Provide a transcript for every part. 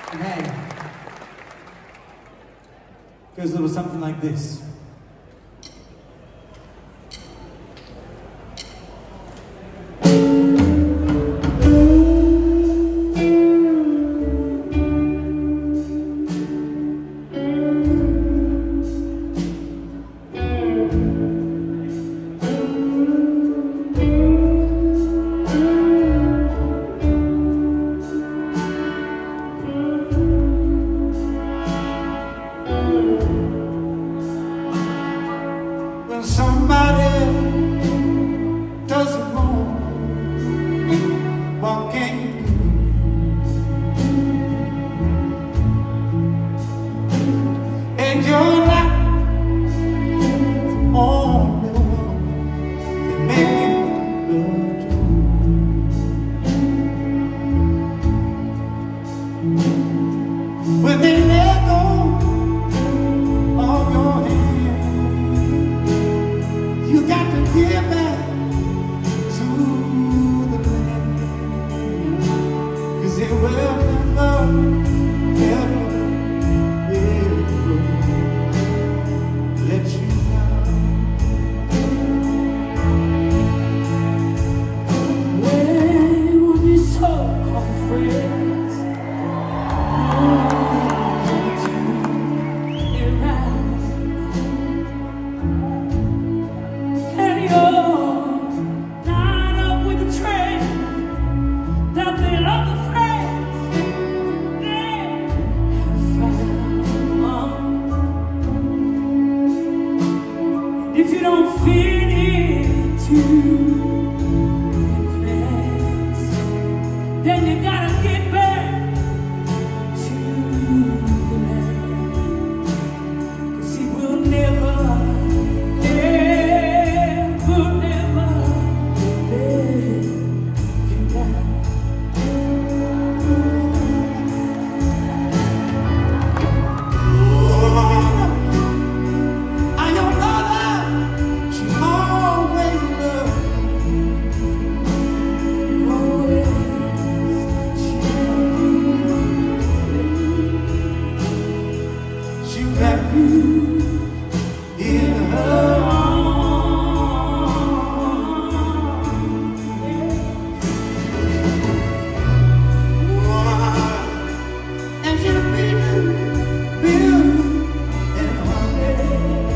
And hey, goes a little something like this. When somebody doesn't know what can you do, and you're not the only one that make you love true. When they let go of your hand, you got to give back to the land, 'cause it will never, ever, ever let you down. When we'll be so-called friends, if you don't fit into the place, then you gotta get back to the land. 'Cause he will never, ever, never let you down. In her arms, and she'll be built in one day.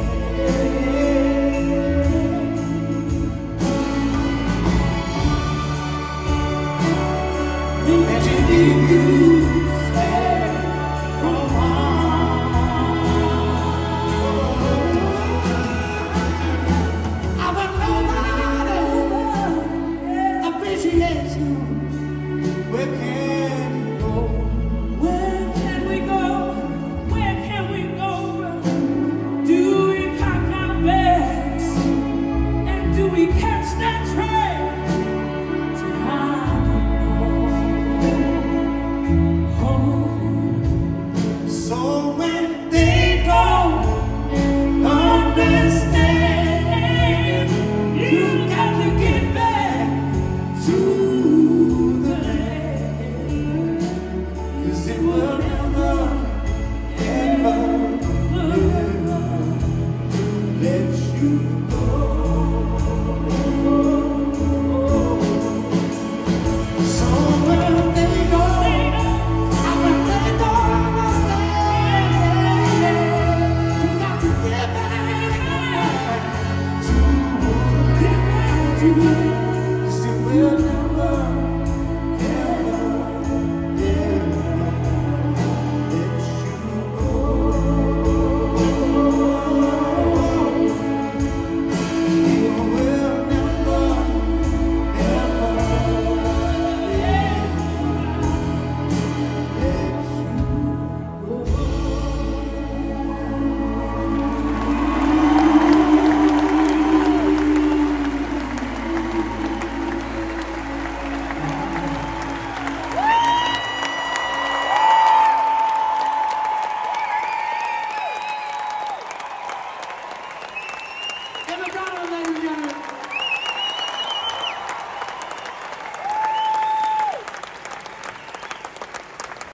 And she'll give you strength from where can you go? Where can we go? Where can we go? Do we pack our bags? And do we catch that train to home? So when they don't understand, you got to get back to it was